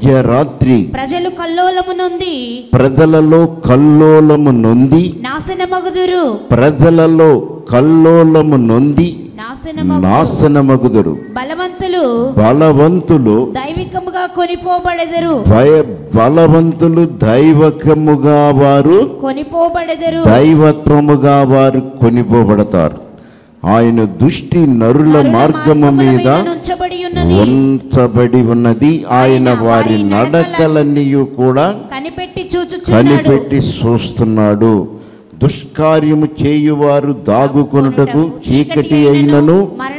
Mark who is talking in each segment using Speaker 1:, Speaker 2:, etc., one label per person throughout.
Speaker 1: మధ్యరాత్రి
Speaker 2: ప్రజలు కల్లోలము నొంది,
Speaker 1: ప్రజలలో కల్లోలము నొంది,
Speaker 2: నాశనమగుదురు.
Speaker 1: ప్రజలలో కల్లోలము నొంది నాశనమగుదురు. బలవంతులు
Speaker 2: దైవికముగా కొనిపోబడెదరు.
Speaker 1: బలవంతులు దైవకముగా వారు
Speaker 2: కొనిపోబడెదరు.
Speaker 1: దైవత్వముగా వారు కొనిపోబడతారు. ఆయన దృష్టి నరుల మార్గము మీద ఉంచబడి ఉన్నది. ఆయన వారి నడకలన్నీ కూడా కనిపెట్టి చూస్తున్నాడు. దుష్కార్యము చేయువారు దాగుకొనుటకు చీకటి అయినను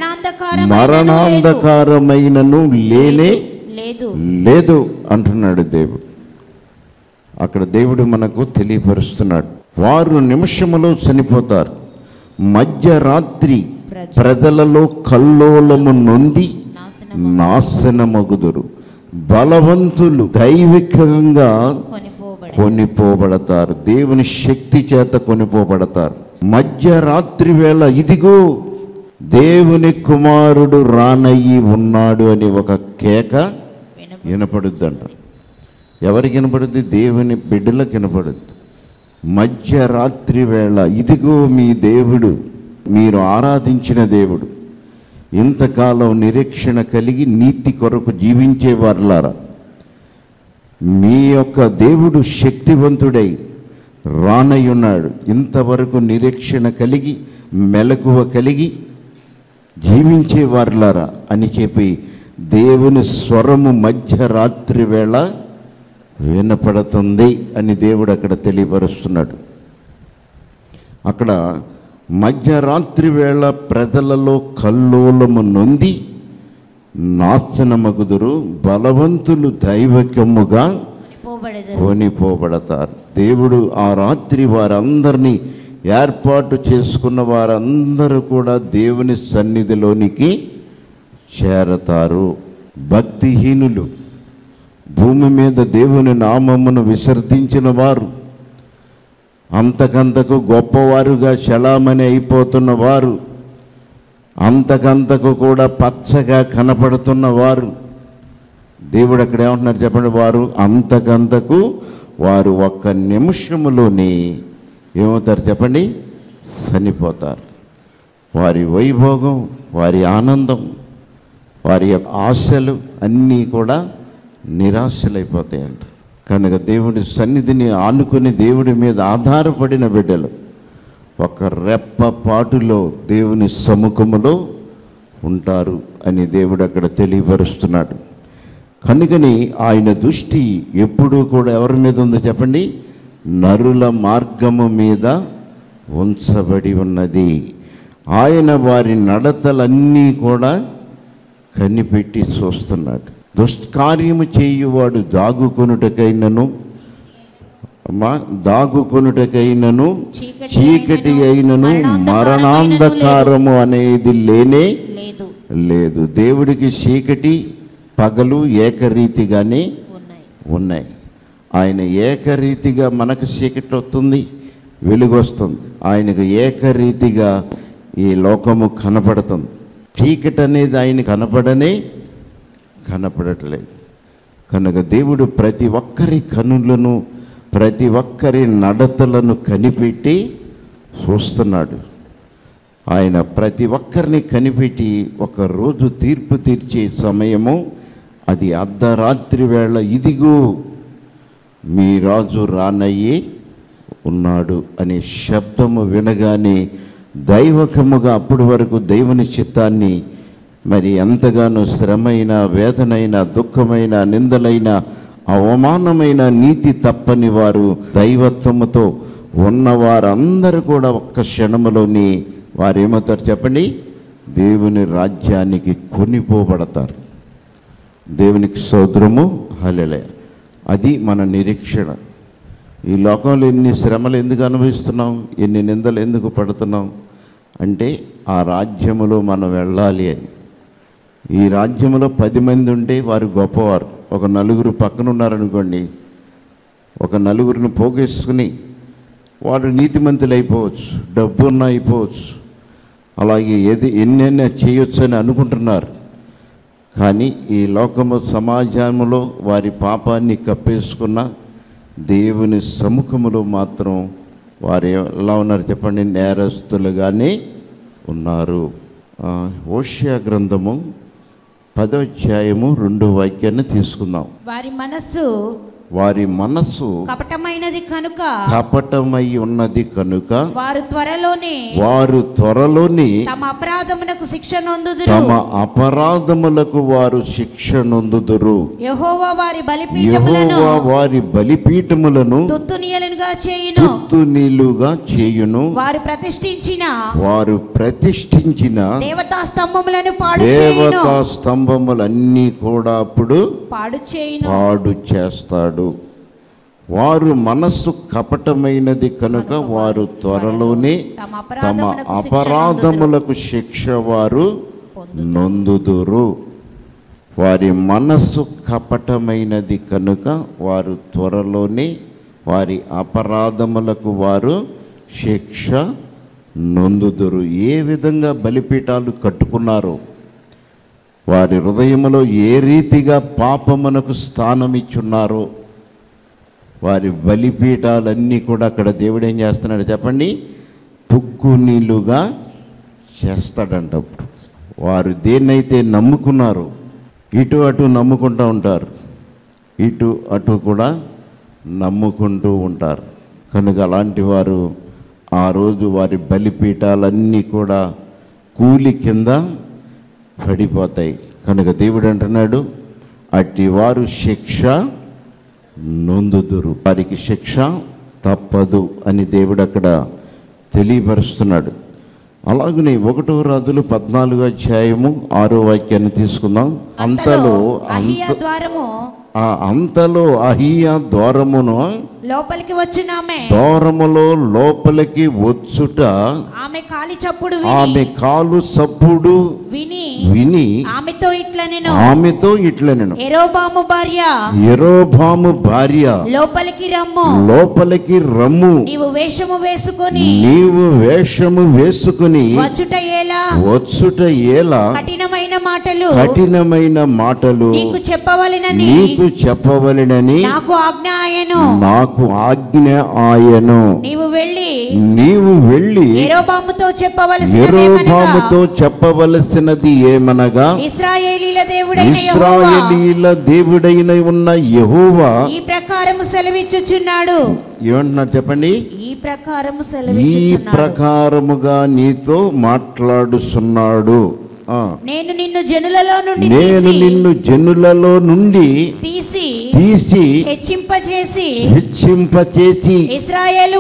Speaker 1: మరణాంధకారమైనను లేనే లేదు అంటున్నాడు దేవుడు. అక్కడ దేవుడు మనకు తెలియపరుస్తున్నాడు. వారు నిమిషములో చనిపోతారు. మధ్యరాత్రి ప్రజలలో కల్లోలము నొంది నాశనమగుదురు. బలవంతులు దైవికంగా కొనిపోబడతారు. దేవుని శక్తి చేత కొనిపోబడతారు. మధ్యరాత్రి వేళ ఇదిగో దేవుని కుమారుడు రానయ్యి ఉన్నాడు అని ఒక కేక వినపడుద్ది అంటారు. ఎవరికి వినపడుద్ది? దేవుని బిడ్డలకు వినపడుద్ది. మధ్యరాత్రి వేళ ఇదిగో మీ దేవుడు, మీరు ఆరాధించిన దేవుడు, ఇంతకాలం నిరీక్షణ కలిగి నీతి కొరకు జీవించేవారులారా, మీ యొక్క దేవుడు శక్తివంతుడై రానయ్యున్నాడు. ఇంతవరకు నిరీక్షణ కలిగి మెలకువ కలిగి జీవించేవారులారా అని చెప్పి దేవుని స్వరము మధ్యరాత్రి వేళ వినపడుతుంది అని దేవుడు అక్కడ తెలియపరుస్తున్నాడు. అక్కడ మధ్యరాత్రి వేళ ప్రజలలో కల్లోలము నొంది నాశనమగుదురు. బలవంతులు దైవకముగా కొనిపోబడతారు. దేవుడు ఆ రాత్రి వారందరినీ ఏర్పాటు చేసుకున్న వారందరూ కూడా దేవుని సన్నిధిలోనికి చేరతారు. భక్తిహీనులు, భూమి మీద దేవుని నామమును విసర్జించిన వారు, అంతకంతకు గొప్పవారుగా చలామణి అయిపోతున్న వారు, అంతకంతకు కూడా పచ్చగా కనపడుతున్న వారు, దేవుడు అక్కడ ఏమంటున్నారు చెప్పండి? వారు అంతకంతకు వారు ఒక్క నిమిషములోనే ఏమవుతారు చెప్పండి? చనిపోతారు. వారి వైభోగం, వారి ఆనందం, వారి యొక్క ఆశలు అన్నీ కూడా నిరాశలైపోతాయంట. కనుక దేవుడి సన్నిధిని ఆనుకుని దేవుడి మీద ఆధారపడిన బిడ్డలు ఒక రెప్పపాటులో దేవుని సముఖములో ఉంటారు అని దేవుడు అక్కడ తెలియపరుస్తున్నాడు. కనుకని ఆయన దృష్టి ఎప్పుడూ కూడా ఎవరి మీద ఉందో చెప్పండి? నరుల మార్గము మీద ఉంచబడి ఉన్నది. ఆయన వారి నడతలన్నీ కూడా కనిపెట్టి చూస్తున్నాడు. దుష్కార్యము చేయువాడు దాగుకొనుటకైనను చీకటి అయినను మరణాంధకారము అనేది లేనే లేదు. దేవుడికి చీకటి పగలు ఏకరీతిగానే ఉన్నాయి. ఆయన ఏకరీతిగా మనకు చీకటి వస్తుంది, వెలుగు వస్తుంది. ఆయనకు ఏకరీతిగా ఈ లోకము కనపడుతుంది. చీకటి అనేది ఆయన కనపడట్లేదు. కనుక దేవుడు ప్రతి ఒక్కరి కనులను, ప్రతి ఒక్కరి నడతలను కనిపెట్టి చూస్తున్నాడు. ఆయన ప్రతి ఒక్కరిని కనిపెట్టి ఒకరోజు తీర్పు తీర్చే సమయము అది అర్ధరాత్రి వేళ. ఇదిగో మీ రాజు రానయ్యే ఉన్నాడు అనే శబ్దము వినగానే దైవకముగా అప్పటి వరకు దేవుని చిత్తాన్ని మరి ఎంతగానో శ్రమైన, వేదనైన, దుఃఖమైన, నిందలైన, అవమానమైన, నీతి తప్పని వారు, దైవత్వముతో ఉన్నవారందరూ కూడా ఒక్క క్షణములోని వారు ఏమవుతారు చెప్పండి? దేవుని రాజ్యానికి కొనిపోబడతారు. దేవునికి స్తోత్రము, హల్లెలూయా. అది మన నిరీక్షణ. ఈ లోకంలో ఎన్ని శ్రమలు ఎందుకు అనుభవిస్తున్నాం, ఎన్ని నిందలు ఎందుకు పడుతున్నాం అంటే ఆ రాజ్యములో మనం వెళ్ళాలి అని. ఈ రాజ్యంలో 10 మంది ఉంటే వారు గొప్పవారు. ఒక నలుగురు పక్కన ఉన్నారనుకోండి, ఒక నలుగురిని పోగేసుకుని వాడు నీతిమంతులు అయిపోవచ్చు, డబ్బున్న అయిపోవచ్చు, అలాగే ఎన్నెన్న చేయొచ్చు అని అనుకుంటున్నారు. కానీ ఈ లోకము సమాజంలో వారి పాపాన్ని కప్పేసుకున్న దేవుని సముఖములో మాత్రం వారు ఎలా ఉన్నారు చెప్పండి? నేరస్తులుగానే ఉన్నారు. హోషేయ గ్రంథము 10వ అధ్యాయము 2వ వాక్యాన్ని తీసుకుందాం. వారి మనస్సు
Speaker 2: కపటమైనది కనుక
Speaker 1: కపటమై ఉన్నది కనుక
Speaker 2: వారు
Speaker 1: త్వరలోనే
Speaker 2: తమ
Speaker 1: అపరాధములకు వారు శిక్ష నొందుదురు.
Speaker 2: యెహోవా
Speaker 1: వారి బలిపీఠములను తుత్తునీలుగా చేయును. వారు ప్రతిష్ఠించిన
Speaker 2: దేవతా
Speaker 1: స్తంభములన్నీ కూడా అప్పుడు పాడు చేస్తాడు. వారు మనస్సు కపటమైనది కనుక వారు త్వరలోనే తమ అపరాధములకు శిక్ష వారు నొందుదురు. వారి మనస్సు కపటమైనది కనుక వారు త్వరలోనే వారి అపరాధములకు వారు శిక్ష నొందుదురు. ఏ విధంగా బలిపీఠాలు కట్టుకున్నారో, వారి హృదయములో ఏ రీతిగా పాపమునకు స్థానం ఇచ్చున్నారో, వారి బలిపీఠాలన్నీ కూడా అక్కడ దేవుడు ఏం చేస్తున్నాడు చెప్పండి? తుక్కునీలుగా చేస్తాడంట. వారు దేన్నైతే నమ్ముకున్నారో, ఇటు అటు నమ్ముకుంటూ ఉంటారు, ఇటు అటు కూడా నమ్ముకుంటూ ఉంటారు. కనుక అలాంటి వారు ఆ రోజు వారి బలిపీఠాలన్నీ కూడా కూలి కింద పడిపోతాయి. కనుక దేవుడు అంటున్నాడు, అట్టి వారు శిక్ష నొందుదురు, వారికి శిక్ష తప్పదు అని దేవుడు అక్కడ తెలియపరుస్తున్నాడు. అలాగనే 1వ రాజులు 14వ అధ్యాయము 6వ వాక్యాన్ని తీసుకుందాం. అంతలో అహీయా ద్వారమును
Speaker 2: లోపలికి వచ్చునామె
Speaker 1: ద్వారములో లోపలికి వచ్చుట
Speaker 2: ఆమె కాలు చప్పుడు విని ఆమెతో ఇట్లనెను,
Speaker 1: యెరోబాము భార్య లోపలికి రమ్ము,
Speaker 2: నీవు వేషము వేసుకుని
Speaker 1: వచ్చుట ఏలా
Speaker 2: కఠినమైన మాటలు నీకు
Speaker 1: చెప్పవలెనని నాకు ఆజ్ఞ ఆయను.
Speaker 2: నీవు
Speaker 1: వెళ్ళి
Speaker 2: యెరోబాముతో
Speaker 1: చెప్పవలసినది ఏమనగా,
Speaker 2: ఇశ్రాయేలీల
Speaker 1: దేవుడైన ఉన్న యెహోవా
Speaker 2: ఈ ప్రకారము సెలవిచ్చుచున్నాడు.
Speaker 1: ఏమంటున్నారు చెప్పండి? ఈ ప్రకారముగా నీతో మాట్లాడుచున్నాడు.
Speaker 2: నేను నిన్ను జనులలో నుండి తీసి హెచ్చింపచేసి ఇశ్రాయేలు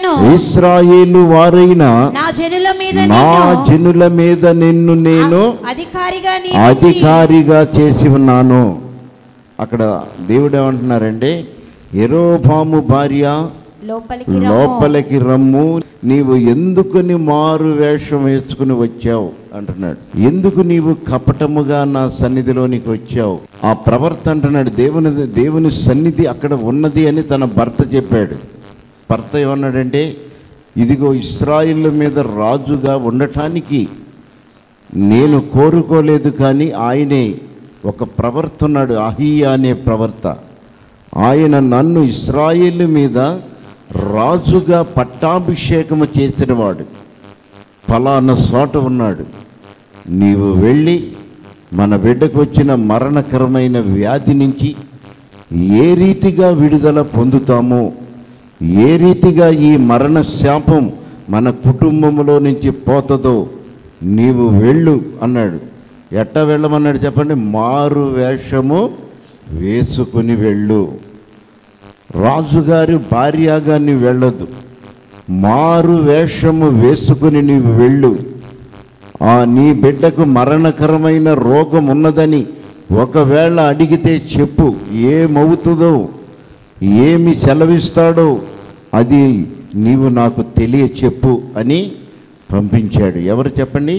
Speaker 2: వారైన నా జనుల మీద నిన్ను నేను అధికారిగా చేసి ఉన్నాను.
Speaker 1: అక్కడ దేవుడు ఏమంటున్నారంటే, యెరోబాము భార్య లోపలికి రమ్ము, నీవు ఎందుకుని మారు వేషం వేసుకుని వచ్చావు అంటున్నాడు. ఎందుకు నీవు కపటముగా నా సన్నిధిలోనికి వచ్చావు? ఆ ప్రవర్త అంటున్నాడు, దేవుని సన్నిధి అక్కడ ఉన్నది అని తన భర్త చెప్పాడు. భర్త ఏమన్నాడంటే, ఇదిగో ఇశ్రాయేలు మీద రాజుగా ఉండటానికి నేను కోరుకోలేదు, కానీ ఆయనే ఒక ప్రవర్త ఉన్నాడు, అహీయా అనే ప్రవర్త. ఆయన నన్ను ఇశ్రాయేలు మీద రాజుగా పట్టాభిషేకము చేసినవాడు, ఫలానా చోట ఉన్నాడు. నీవు వెళ్ళి మన బిడ్డకు వచ్చిన మరణకరమైన వ్యాధి నుంచి ఏ రీతిగా విడుదల పొందుతామో, ఏ రీతిగా ఈ మరణ శాపం మన కుటుంబంలో నుంచి పోతుందో నీవు వెళ్ళు అన్నాడు. ఎట్టా వెళ్ళమన్నాడు చెప్పండి? మారు వేషము వేసుకుని వెళ్ళు. రాజుగారి భార్యగా నీవు వెళ్ళదు, మారు వేషము వేసుకుని నీవు వెళ్ళు. నీ బిడ్డకు మరణకరమైన రోగం ఉన్నదని ఒకవేళ అడిగితే చెప్పు, ఏమవుతుందో ఏమి సెలవిస్తాడో అది నీవు నాకు తెలియచెప్పు అని పంపించాడు. ఎవరు చెప్పండి?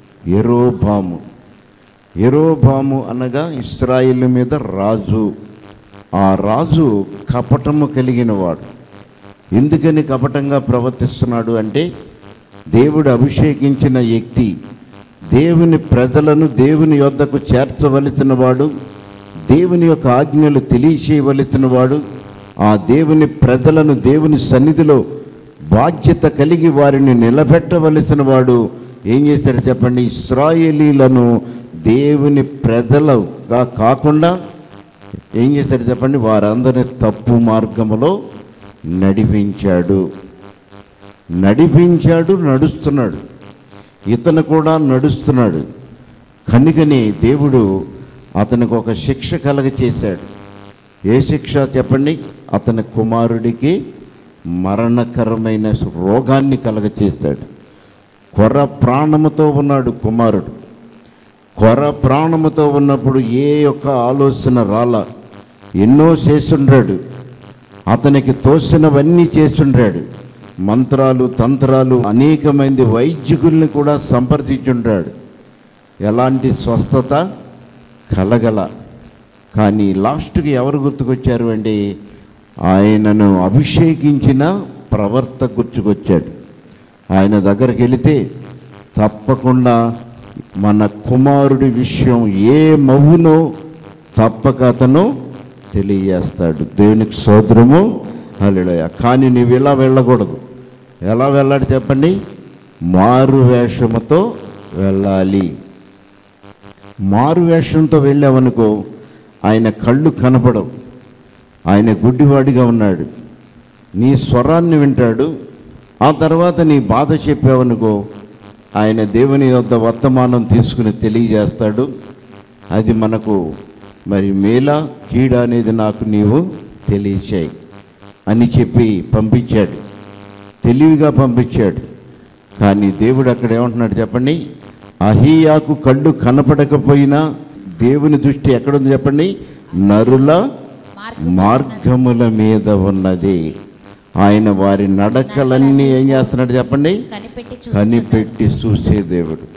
Speaker 1: యెరోబాము అనగా ఇశ్రాయేలు మీద రాజు. ఆ రాజు కపటము కలిగిన వాడు. ఎందుకని కపటంగా ప్రవర్తిస్తున్నాడు అంటే, దేవుడు అభిషేకించిన వ్యక్తి, దేవుని ప్రజలను దేవుని యొద్దకు చేర్చవలసిన వాడు, దేవుని యొక్క ఆజ్ఞలు తెలియచేయవలసిన వాడు, ఆ దేవుని ప్రజలను దేవుని సన్నిధిలో బాధ్యత కలిగి వారిని నిలబెట్టవలసిన వాడు ఏం చేశాడు చెప్పండి? ఇశ్రాయేలీలను దేవుని ప్రజలుగా కాకుండా ఏం చేశాడు చెప్పండి? వారందరినీ తప్పు మార్గములో నడిపించాడు. నడుస్తున్నాడు. ఇతను కూడా నడుస్తున్నాడు. కనుకనే దేవుడు అతనికి ఒక శిక్ష కలగ చేశాడు. ఏ శిక్ష చెప్పండి? అతని కుమారుడికి మరణకరమైన రోగాన్ని కలగ చేశాడు. కొర ప్రాణముతో ఉన్నాడు కుమారుడు. కొర ప్రాణముతో ఉన్నప్పుడు ఏ యొక్క ఆలోచన రాల. ఎన్నో చేసుండాడు, అతనికి తోసినవన్నీ చేసుండాడు. మంత్రాలు, తంత్రాలు, అనేకమంది వైద్యుల్ని కూడా సంప్రదించుంటాడు. ఎలాంటి స్వస్థత కలగల. కానీ లాస్ట్కి ఎవరు గుర్తుకొచ్చారు అంటే ఆయనను అభిషేకించిన ప్రవర్త గుర్తుకొచ్చాడు. ఆయన దగ్గరికి వెళితే తప్పకుండా మన కుమారుడి విషయం ఏ మవ్వునో తప్పక అతను తెలియజేస్తాడు. దేవునికి స్తోత్రము, హల్లెలూయా. కానీ నువ్వు ఇలా వెళ్ళకూడదు. ఎలా వెళ్ళాలి చెప్పండి? మారు వేషముతో వెళ్ళాలి. మారు వేషంతో వెళ్ళావనుకో ఆయన కళ్ళు కనపడవు. ఆయన గుడ్డివాడిగా ఉన్నాడు. నీ స్వరాన్ని వింటాడు. ఆ తర్వాత నీ బాధ చెప్పావనుకో ఆయన దేవుని యొద్ద వర్తమానం తీసుకుని తెలియజేస్తాడు. అది మనకు మరి మేలా కీడా అనేది నాకు నీవు తెలియచేయి అని చెప్పి పంపించాడు. తెలివిగా పంపించాడు. కానీ దేవుడు అక్కడ ఏమంటున్నాడు చెప్పండి? అహీయాకు కళ్ళు కనపడకపోయినా దేవుని దృష్టి ఎక్కడుంది చెప్పండి? నరుల మార్గముల మీద ఉన్నది. ఆయన వారి నడకలన్నీ ఏం చేస్తున్నాడు చెప్పండి? కనిపెట్టి చూసే దేవుడు.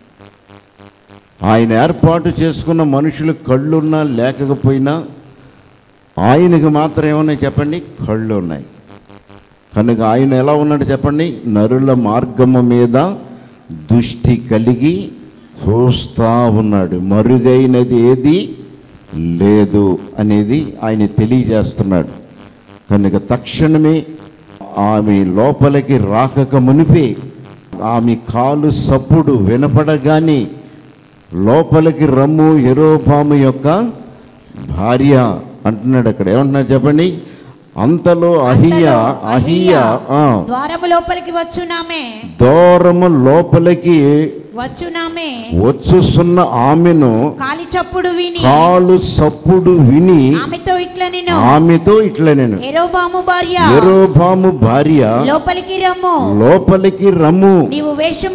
Speaker 1: ఆయన ఏర్పాటు చేసుకున్న మనుషులు కళ్ళున్నా లేకపోయినా ఆయనకు మాత్రం ఏమన్నాయి చెప్పండి? కళ్ళు ఉన్నాయి. కనుక ఆయన ఎలా ఉన్నాడు చెప్పండి? నరుల మార్గము మీద దృష్టి కలిగి చూస్తూ ఉన్నాడు. మరుగైనది ఏది లేదు అనేది ఆయన తెలియజేస్తున్నాడు. కనుక తక్షణమే ఆమె లోపలికి రాకక మునిపే ఆమె కాలు సప్పుడు వినపడగానే లోపలికి రమ్ము యెరోబాము యొక్క భార్య అంటున్నాడు. అక్కడ ఏమంటున్నాడు చెప్పండి? అంతలో అహియా
Speaker 2: ద్వారము లోపలికి వచ్చునామే,
Speaker 1: దూరము లోపలికి
Speaker 2: వచ్చునామే
Speaker 1: వచ్చుస్తున్న ఆమెను కాలు సప్పుడు విని ఆమెతో ఇట్లా నేను
Speaker 2: యెరోబాము
Speaker 1: భార్య లోపలికి రమ్ము,
Speaker 2: నీవు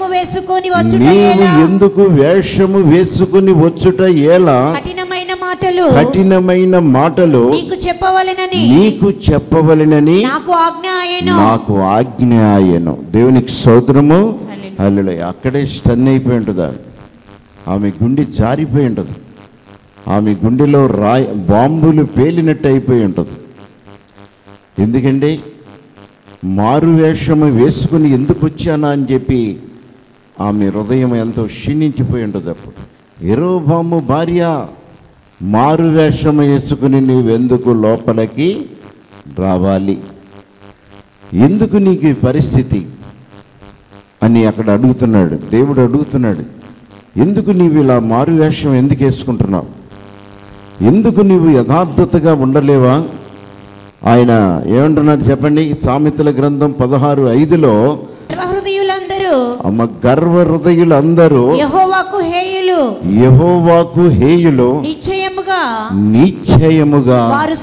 Speaker 1: ఎందుకు వేషము వేసుకుని వచ్చుట ఎలా? కఠినమైన మాటలు నీకు చెప్పవలెనని నాకు ఆజ్ఞ ఆయను. దేవునికి స్తోత్రము, హల్లెలూయా. అక్కడే స్టన్ అయిపోయి ఉంటుంది. ఆమె గుండె జారిపోయి ఉంటుంది. ఆమె గుండెలో బాంబులు పేలినట్టు అయిపోయి ఉంటుంది. ఎందుకంటే మారు వేషము వేసుకుని ఎందుకు వచ్చానా అని చెప్పి ఆమె హృదయం ఎంతో క్షీణించిపోయి ఉంటుంది. అప్పుడు యెరోబాము భార్య, మారు వేషము వేసుకుని నీవెందుకు లోపలికి రావాలి? ఎందుకు నీకు ఈ పరిస్థితి అని అక్కడ అడుగుతున్నాడు. దేవుడు అడుగుతున్నాడు, ఎందుకు నీవు ఇలా మారు వేషం ఎందుకు వేసుకుంటున్నావు? ఎందుకు నీవు యథార్థతగా ఉండలేవా? ఆయన ఏమంటున్నాడు చెప్పండి? సామెతల గ్రంథం 16:5లో గర్వ హృదయులందరూ యెహోవాకు హేయులు, నిశ్చయముగా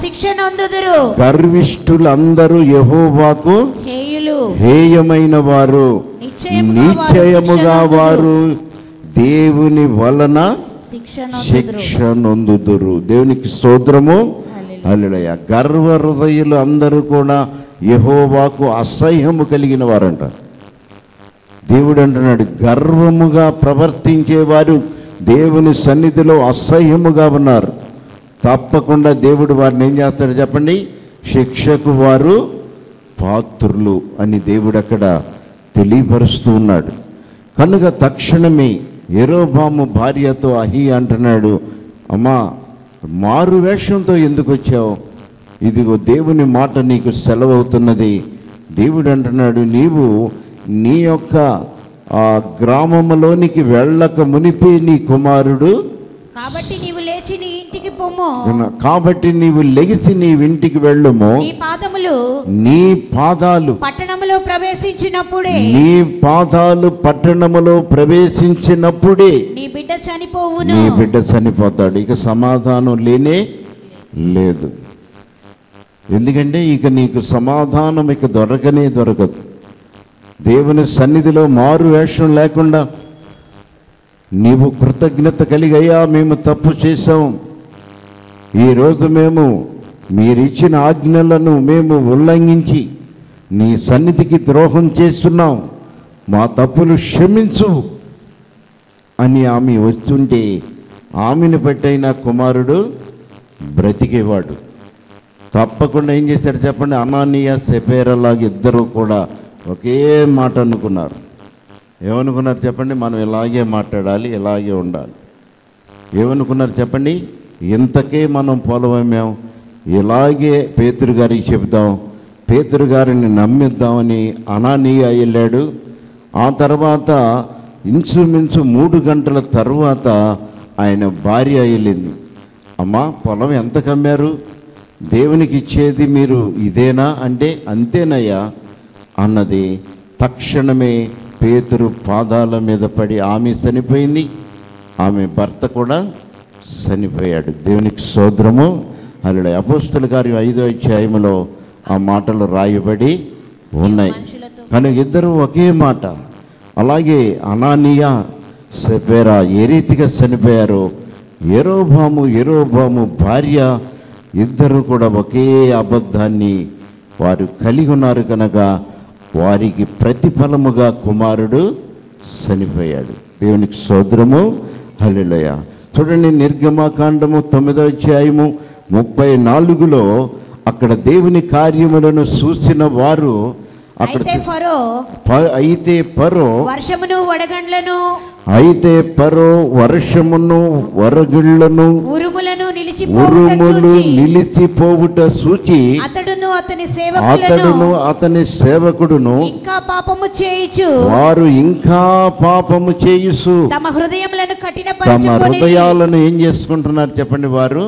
Speaker 1: గర్విష్ఠులందరూ యెహోవాకు హేయమైన వారు, నిశ్చయముగా వారు దేవుని వలన శిక్ష నొందుదురు. దేవునికి స్తోత్రము, హల్లెలూయా. గర్వ హృదయులు అందరూ కూడా యెహోవాకు అసహ్యము కలిగిన వారంట. దేవుడు అంటున్నాడు, గర్వముగా ప్రవర్తించేవారు దేవుని సన్నిధిలో అసహ్యముగా ఉన్నారు. తప్పకుండా దేవుడు వారిని ఏం చేస్తాడు చెప్పండి? శిక్షకు వారు పాత్రులు అని దేవుడు అక్కడ తెలియపరుస్తూ ఉన్నాడు. కనుక తక్షణమే యెరోబాము భార్యతో అహీ అంటున్నాడు, అమ్మా మారు వేషంతో ఎందుకు వచ్చావు? ఇదిగో దేవుని మాట నీకు సెలవవుతున్నది. దేవుడు అంటున్నాడు, నీవు నీ యొక్క ఆ గ్రామంలోనికి వెళ్ళక మునిపే నీ కుమారుడు,
Speaker 2: కాబట్టి నీవు లేచి నీ ఇంటికి పొమ్ము,
Speaker 1: కాబట్టి నీవు లెగిసి నీ ఇంటికి వెళ్ళుము,
Speaker 2: నీ పాదాలు
Speaker 1: పట్టణములో
Speaker 2: ప్రవేశించినప్పుడే
Speaker 1: నీ పాదాలు పట్టణములో ప్రవేశించినప్పుడే
Speaker 2: నీ బిడ్డ చనిపోవును.
Speaker 1: నీ బిడ్డ చనిపోతాడు. ఇక సమాధానం లేనే లేదు. ఎందుకంటే ఇక నీకు సమాధానం ఇక దొరకనే దొరకదు. దేవుని సన్నిధిలో మారు వేషం లేకుండా నీవు కృతజ్ఞత కలిగి, అయ్యా మేము తప్పు చేశాం, ఈరోజు మేము మీరిచ్చిన ఆజ్ఞలను మేము ఉల్లంఘించి నీ సన్నిధికి ద్రోహం చేస్తున్నాం, మా తప్పులు క్షమించు అని ఆమె వస్తుంటే ఆమెను పెట్టైన కుమారుడు బ్రతికేవాడు. తప్పకుండా ఏం చేశాడు చెప్పండి? అనానీయ సెపేరాలాగా ఇద్దరు కూడా ఒకే మాట అనుకున్నారు. ఏమనుకున్నారు చెప్పండి? మనం ఇలాగే మాట్లాడాలి, ఇలాగే ఉండాలి. ఏమనుకున్నారు చెప్పండి? ఇంతకే మనం పొలమేం, ఇలాగే పేతురు గారికి చెబుదాం, పేతురు గారిని నమ్మిద్దామని అనానీయ వెళ్ళాడు. ఆ తర్వాత ఇంచుమించు 3 గంటల తర్వాత ఆయన భార్య వెళ్ళింది. అమ్మా పొలం ఎంత కమ్మారు? దేవునికి ఇచ్చేది మీరు ఇదేనా అంటే అంతేనయ్యా అన్నది. తక్షణమే పేతురు పాదాల మీద పడి ఆమె చనిపోయింది, ఆమె భర్త కూడా చనిపోయాడు. దేవునికి స్తోత్రము. హల్లెలూయా. అపోస్తలుల కార్యం 5వ అధ్యాయములో ఆ మాటలు రాయబడి ఉన్నాయి. కనుక ఇద్దరు ఒకే మాట. అలాగే అనానీయ సెపేరా ఏ రీతిగా చనిపోయారో, యెరోబాము భార్య ఇద్దరు కూడా ఒకే అబద్ధాన్ని వారు కలిగి ఉన్నారు. కనుక వారికి ప్రతిఫలముగా కుమారుడు చనిపోయాడు. దేవునికి స్తోత్రము. హల్లెలూయా. చూడండి, నిర్గమకాండము 9వ అధ్యాయము 34లో అక్కడ దేవుని కార్యములను చూసిన వారు అక్కడ అయితే ఫరో
Speaker 2: వర్షమును వడగండ్లను
Speaker 1: వరగిళ్లను
Speaker 2: ఉరుములు
Speaker 1: నిలిచిపోవుట చూచి
Speaker 2: అతడును
Speaker 1: అతని సేవకుడును
Speaker 2: ఇంకా పాపము చేయుచు
Speaker 1: వారు ఇంకా పాపము చేయుచు
Speaker 2: తమ
Speaker 1: హృదయాలను ఏం చేసుకుంటున్నారు చెప్పండి? వారు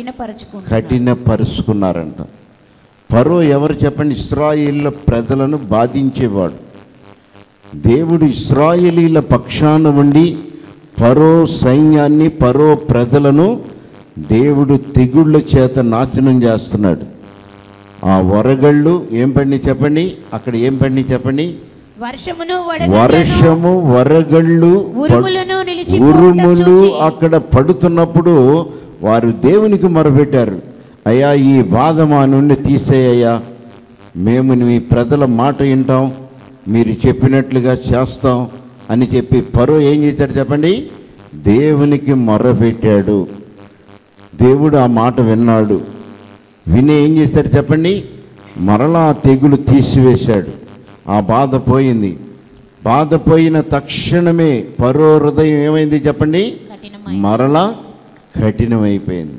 Speaker 1: కఠినపరుచుకున్నారంట. ఫరో ఎవరు చెప్పండి? ఇశ్రాయేలు ప్రజలను బాధించేవాడు. దేవుడు ఇశ్రాయేలీల పక్షాన ఉండి ఫరో సైన్యాన్ని, ఫరో ప్రజలను దేవుడు తెగుళ్ళ చేత నాశనం చేస్తున్నాడు. ఆ వరగళ్ళు ఏం పడిని చెప్పండి? అక్కడ ఏం పడిని చెప్పండి? వర్షము, వరగళ్ళు, ఉరుములు అక్కడ పడుతున్నప్పుడు వారు దేవునికి మొరపెట్టారు, అయ్యా ఈ బాధ మా నుండి తీసేయ్యా, మేము మీ ప్రజల మాట వింటాం, మీరు చెప్పినట్లుగా చేస్తాం అని చెప్పి ఫరో ఏం చేశాడు చెప్పండి? దేవునికి మొరపెట్టాడు. దేవుడు ఆ మాట విన్నాడు. విని ఏం చేశాడు చెప్పండి? మరలా తెగులు తీసివేశాడు. ఆ బాధ పోయింది. బాధ పోయిన తక్షణమే ఫరో హృదయం ఏమైంది చెప్పండి? మరలా కఠినమైపోయింది.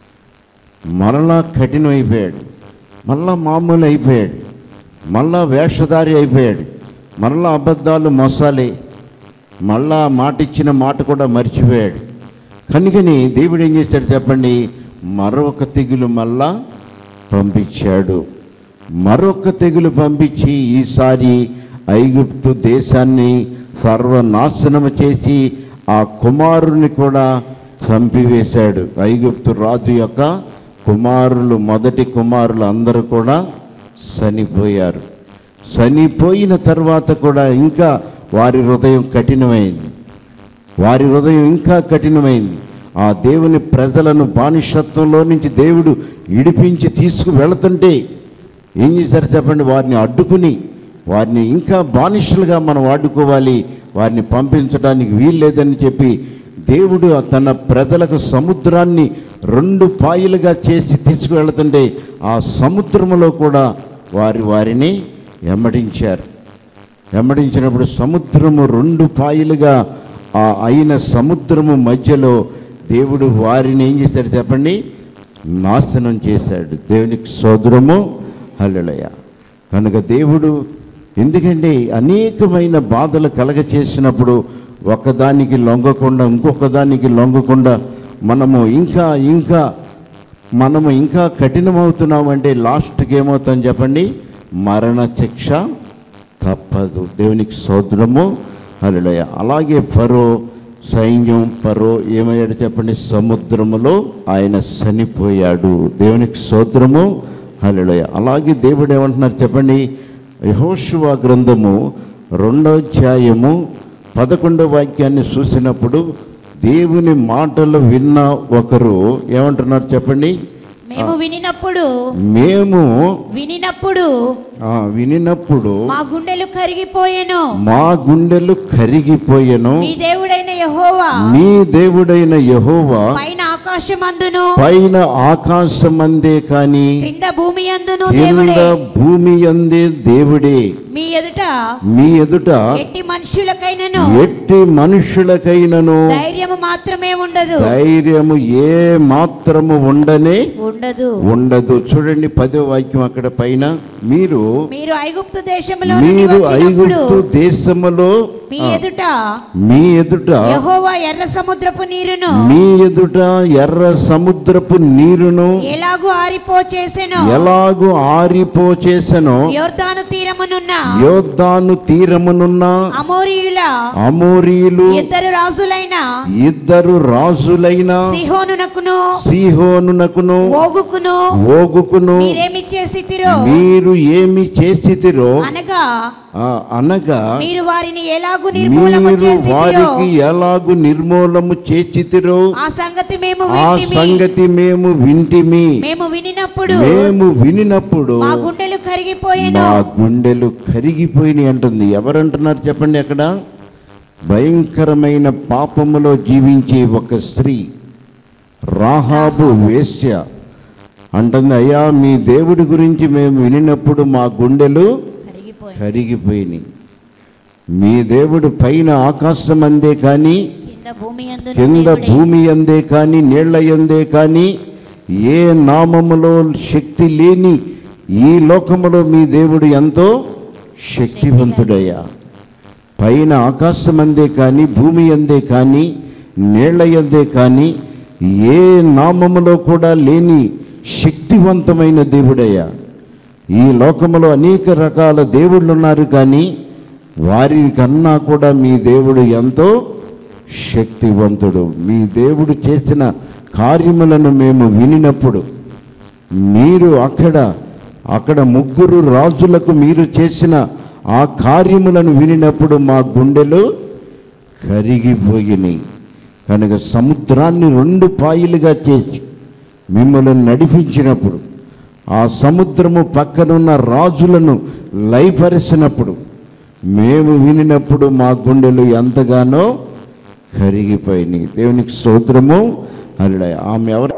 Speaker 1: మరలా కఠినమైపోయాడు. మళ్ళా మామూలు అయిపోయాడు. మళ్ళా వేషధారి అయిపోయాడు. మరలా అబద్ధాలు మోసాలే. మళ్ళా మాట ఇచ్చిన మాట కూడా మర్చిపోయాడు. కనుకని దేవుడు ఏం చేశాడు చెప్పండి? మరొక తెగులు మళ్ళా పంపించాడు. మరొక తెగులు పంపించి ఈసారి ఐగుప్తు దేశాన్ని సర్వనాశనము చేసి ఆ కుమారుని కూడా చంపివేశాడు. ఐగుప్తు రాజు యొక్క కుమారులు, మొదటి కుమారులు అందరూ కూడా చనిపోయారు. చనిపోయిన తర్వాత కూడా ఇంకా వారి హృదయం కఠినమైంది. వారి హృదయం ఇంకా కఠినమైంది. ఆ దేవుని ప్రజలను బానిసత్వంలో నుంచి దేవుడు విడిపించి తీసుకువెళుతుంటే ఏం చేశారు చెప్పండి? వారిని అడ్డుకుని, వారిని ఇంకా బానిసలుగా మనం వాడుకోవాలి, వారిని పంపించడానికి వీల్లేదని చెప్పి దేవుడు తన ప్రజలకు సముద్రాన్ని 2 పాయలుగా చేసి తీసుకువెళుతుంటే ఆ సముద్రములో కూడా వారిని వెంబడించారు. వెంబడించినప్పుడు సముద్రము 2 పాయలుగా అయిన సముద్రము మధ్యలో దేవుడు వారిని ఏం చేశాడు చెప్పండి? నాశనం చేశాడు. దేవునికి స్తోత్రము, హల్లెలూయా. కనుక దేవుడు ఎందుకంటే అనేకమైన బాధలు కలగచేసినప్పుడు ఒకదానికి లొంగకుండా ఇంకొకదానికి లొంగకుండా మనము ఇంకా కఠినమవుతున్నామంటే లాస్ట్కి ఏమవుతాం చెప్పండి? మరణ శిక్ష తప్పదు. దేవునికి స్తోత్రము, హల్లెలూయా. అలాగే ఫరో సైన్యం ఏమయ్యాడు చెప్పండి? సముద్రములో ఆయన చనిపోయాడు. దేవునికి స్తోత్రము, హల్లెలూయా. అలాగే దేవుడు ఏమంటున్నారు చెప్పండి? యెహోషువ గ్రంథము 2వ అధ్యాయము 11వ వాక్యాన్ని చూసినప్పుడు దేవుని మాటలు విన్న ఒకరు ఏమంటున్నారు చెప్పండి?
Speaker 2: మేము వినినప్పుడు మా గుండెలు కరిగిపోయెను. మీ దేవుడైన యెహోవా పైన ఆకాశమందే కాని కింద భూమి అందే దేవుడే. మీ ఎదుట ఎట్టి మనుషులకైనను ధైర్యము ఏ మాత్రము ఉండదు. చూడండి 10వ వాక్యం అక్కడ పైన, మీరు ఐగుప్తు దేశములో మీ ఎదుట యెహోవా ఎర్ర సముద్రపు నీరును ఎలాగు ఆరిపోచేసెనో యోర్దాను తీరమునున్న అమోరీయులు ఇద్దరు రాజులైన సిహోనునకును ఓగుకును మీరు ఏమి చేసితిరో అనగా మీరు వారికి ఎలాగు నిర్మూలము చేసితిరో ఆ సంగతి మేము వింటిమి. మేము వినినప్పుడు మా గుండెలు కరిగిపోయినాయి అంటుంది. ఎవరంటున్నారు చెప్పండి? అక్కడ భయంకరమైన పాపములో జీవించే ఒక స్త్రీ రాహాబు వేశ్య అంటుంది, అయ్యా మీ దేవుడి గురించి మేము వినినప్పుడు మా గుండెలు కరిగిపోయినాయి. మీ దేవుడు పైన ఆకాశం అందే కానీ కింద భూమి అందే కానీ నీళ్ల యందే కానీ ఏ నామములో శక్తి లేని ఈ లోకములో మీ దేవుడు ఎంతో శక్తివంతుడయ్యా. పైన ఆకాశం అందే కానీ భూమి అందే కానీ నీళ్ల యందే కానీ ఏ నామములో కూడా లేని శక్తివంతమైన దేవుడయ్యా. ఈ లోకములో అనేక రకాల దేవుళ్ళు ఉన్నారు కానీ వారి కన్నా కూడా మీ దేవుడు ఎంతో శక్తివంతుడు. మీ దేవుడు చేసిన కార్యములను మేము వినినప్పుడు మీరు అక్కడ ముగ్గురు రాజులకు మీరు చేసిన ఆ కార్యములను వినినప్పుడు మా గుండెలు కరిగిపోయినాయి. కనుక సముద్రాన్ని 2 పాయలుగా చేసి మిమ్మల్ని నడిపించినప్పుడు ఆ సముద్రము పక్కనున్న రాజులను లయపరిచినప్పుడు మేము వినినప్పుడు మా గుండెలు ఎంతగానో కరిగిపోయినాయి. దేవునికి స్తోత్రము, హల్లెలూయా. ఆమె ఎవరు?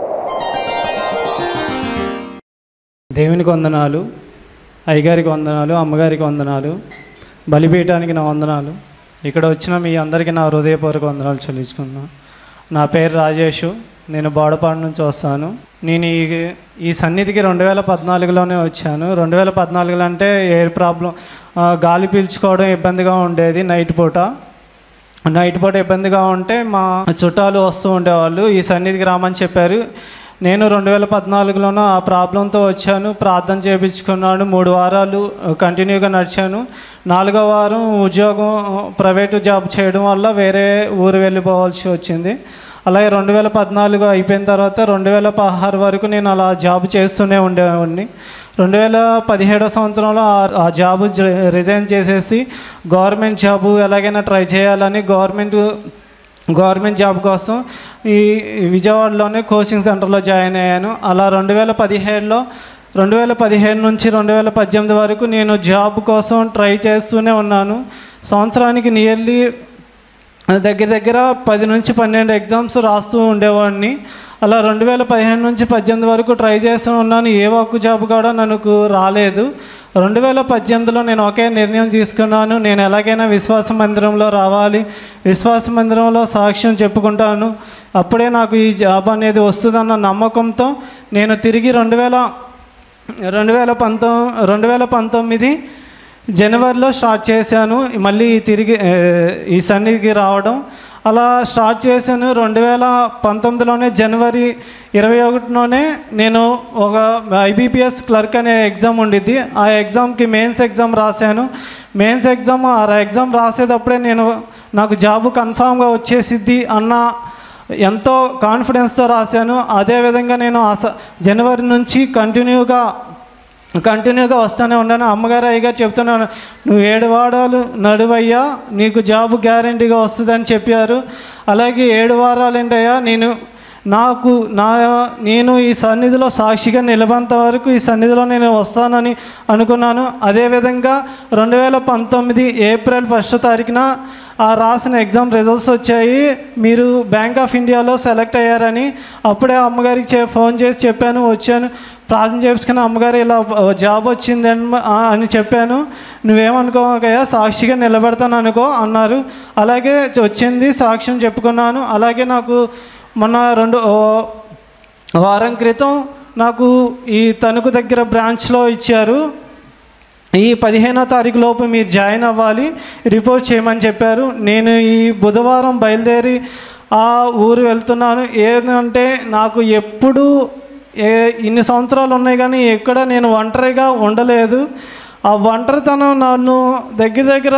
Speaker 3: దేవునికి వందనాలు, అయ్యగారికి వందనాలు, అమ్మగారికి వందనాలు, బలిపీఠానికి నా వందనాలు. ఇక్కడ వచ్చిన మీ అందరికీ నా హృదయపూర్వక వందనాలు చెల్లించుకున్నాను. నా పేరు రాజేషు, నేను బోడపాడు నుంచి వస్తాను. నేను ఈ సన్నిధికి 2014లోనే వచ్చాను. 2014 అంటే ఎయిర్ ప్రాబ్లం, గాలి పీల్చుకోవడం ఇబ్బందిగా ఉండేది. నైట్ పూట ఇబ్బందిగా ఉంటే మా చుట్టాలు వస్తూ ఉండేవాళ్ళు, ఈ సన్నిధికి రామని చెప్పారు. నేను 2014లోనూ ఆ ప్రాబ్లంతో వచ్చాను, ప్రార్థన చేయించుకున్నాను. 3 వారాలు కంటిన్యూగా నడిచాను. 4వ వారం ప్రైవేటు జాబ్ చేయడం వల్ల వేరే ఊరు వెళ్ళిపోవాల్సి వచ్చింది. అలాగే 2014 అయిపోయిన తర్వాత 2016 వరకు నేను అలా జాబ్ చేస్తూనే ఉండేవాడిని. 2017 సంవత్సరంలో ఆ జాబ్ రిజైన్ చేసేసి గవర్నమెంట్ జాబు ఎలాగైనా ట్రై చేయాలని గవర్నమెంట్ జాబ్ కోసం ఈ విజయవాడలోనే కోచింగ్ సెంటర్లో జాయిన్ అయ్యాను. అలా 2017 నుంచి 2018 వరకు నేను జాబ్ కోసం ట్రై చేస్తూనే ఉన్నాను. సంవత్సరానికి నియర్లీ దగ్గర 10 నుంచి 12 ఎగ్జామ్స్ రాస్తూ ఉండేవాడిని. అలా 2015 నుంచి 18 వరకు ట్రై చేస్తూ ఉన్నాను. ఏ ఒక్క జాబ్ కూడా నాకు రాలేదు. 2018లో నేను ఒకే నిర్ణయం తీసుకున్నాను, నేను ఎలాగైనా విశ్వాస మందిరంలో రావాలి, విశ్వాస మందిరంలో సాక్ష్యం చెప్పుకుంటాను, అప్పుడే నాకు ఈ జాబ్ అనేది వస్తుందన్న నమ్మకంతో నేను తిరిగి 2019 జనవరిలో స్టార్ట్ చేశాను. మళ్ళీ తిరిగి ఈ సన్నిధికి రావడం అలా స్టార్ట్ చేశాను. 2019లోనే జనవరి 21లోనే నేను ఒక IBPS క్లర్క్ అనే ఎగ్జామ్ ఉండిద్ది. ఆ ఎగ్జామ్కి మెయిన్స్ ఎగ్జామ్ రాశాను. మెయిన్స్ ఎగ్జామ్ రాసేటప్పుడే నాకు జాబు కన్ఫామ్గా వచ్చేసిద్ది అన్న ఎంతో కాన్ఫిడెన్స్తో రాశాను. అదేవిధంగా నేను జనవరి నుంచి కంటిన్యూగా వస్తూనే ఉన్నాను. అమ్మగారు అయ్యగారు చెప్తున్నాను, నువ్వు 7 వారాలు నడువయ్యా, నీకు జాబు గ్యారంటీగా వస్తుందని చెప్పారు. అలాగే 7 వారాలు ఏంటయ్యా, నేను ఈ సన్నిధిలో సాక్షిగా నిలబడేంత వరకు ఈ సన్నిధిలో నేను వస్తానని అనుకున్నాను. అదేవిధంగా 2019 ఏప్రిల్ 1వ తారీఖున రాసిన ఎగ్జామ్ రిజల్ట్స్ వచ్చాయి. మీరు బ్యాంక్ ఆఫ్ ఇండియాలో సెలెక్ట్ అయ్యారని. అప్పుడే అమ్మగారికి ఫోన్ చేసి చెప్పాను, వచ్చాను, ప్రార్థన చేసుకుని అమ్మగారు ఇలా జాబ్ వచ్చింది అని చెప్పాను. నువ్వేమనుకోకయ్యా, సాక్షిగా నిలబెడతాను అనుకో అన్నారు. అలాగే వచ్చింది, సాక్ష్యం చెప్పుకున్నాను. అలాగే నాకు మొన్న 2 వారం క్రితం నాకు ఈ తణుకు దగ్గర బ్రాంచ్లో ఇచ్చారు. ఈ 15వ తారీఖు లోపు మీరు జాయిన్ అవ్వాలి, రిపోర్ట్ చేయమని చెప్పారు. నేను ఈ బుధవారం బయలుదేరి ఆ ఊరు వెళ్తున్నాను. ఏంటంటే నాకు ఎప్పుడు ఇన్ని సంవత్సరాలు ఉన్నాయి కానీ ఎక్కడ నేను ఒంటరిగా ఉండలేదు. ఆ ఒంటరితనం నన్ను దగ్గర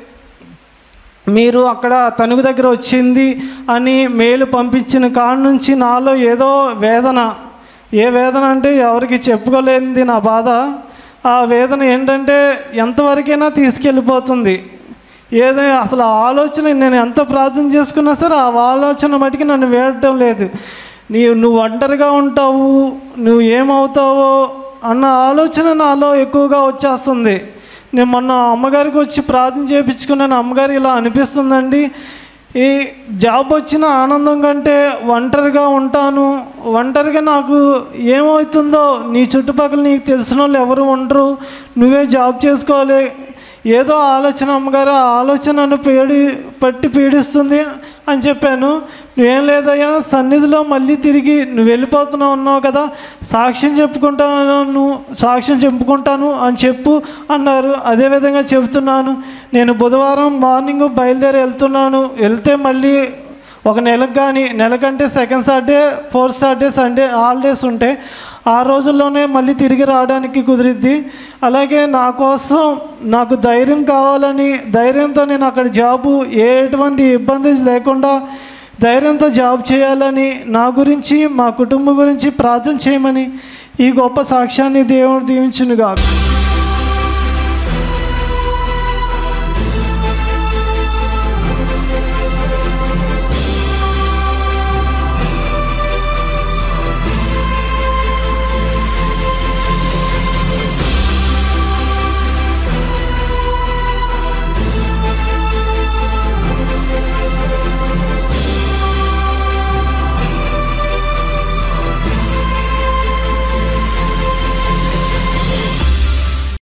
Speaker 3: మీరు అక్కడ తణుకు దగ్గర వచ్చింది అని మెయిల్ పంపించిన కాడ నుంచి నాలో ఏదో వేదన. ఏ వేదన అంటే ఎవరికి చెప్పుకోలేనిది నా బాధ. ఆ వేదన ఏంటంటే ఎంతవరకైనా తీసుకెళ్ళిపోతుంది. ఏదో అసలు ఆలోచన నేను ఎంత ప్రార్థన చేసుకున్నా సరే ఆ ఆలోచన మటుకి నన్ను వేయటం లేదు. నువ్వు ఒంటరిగా ఉంటావు, నువ్వు ఏమవుతావో అన్న ఆలోచన నాలో ఎక్కువగా వచ్చేస్తుంది. నేను మొన్న అమ్మగారికి వచ్చి ప్రార్థన చేయించుకున్నాను. అమ్మగారు ఇలా అనిపిస్తుందండి, ఈ జాబ్ వచ్చిన ఆనందం కంటే ఒంటరిగా ఉంటాను, ఒంటరిగా నాకు ఏమవుతుందో, నీ చుట్టుపక్కల నీకు తెలిసిన వాళ్ళు ఎవరు ఉండరు, నువ్వే జాబ్ చేసుకోవాలి, ఏదో ఆలోచన అమ్మగారు, ఆ ఆలోచన నన్ను పట్టి పీడిస్తుంది అని చెప్పాను. నువ్వేం లేదయ్యా, సన్నిధిలో మళ్ళీ తిరిగి నువ్వు ఉన్నావు కదా, సాక్ష్యం చెప్పుకుంటాను అని చెప్పు అన్నారు. అదేవిధంగా చెబుతున్నాను. నేను బుధవారం మార్నింగ్ బయలుదేరి వెళ్తే మళ్ళీ ఒక నెలకంటే second Saturday, fourth Saturday, Sunday holidays ఉంటాయి. ఆ రోజుల్లోనే మళ్ళీ తిరిగి రావడానికి కుదిరిద్ది. అలాగే నా కోసం నాకు ధైర్యం కావాలని, ధైర్యంతో నేను అక్కడ జాబు ఎటువంటి ఇబ్బంది లేకుండా ధైర్యంతో జాబ్ చేయాలని, నా గురించి మా కుటుంబం గురించి ప్రార్థన చేయమని ఈ గొప్ప సాక్ష్యాన్ని దేవుడు దీవించునుగాక.